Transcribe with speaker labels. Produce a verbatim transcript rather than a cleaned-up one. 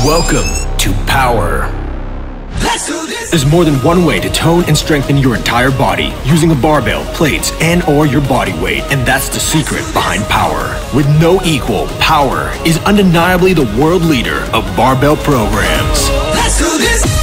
Speaker 1: Welcome to Power.
Speaker 2: Let's do this.
Speaker 1: There's more than one way to tone and strengthen your entire body using a barbell, plates, and or your body weight. And that's the secret behind Power. With no equal, Power is undeniably the world leader of barbell programs.
Speaker 2: Let's do this.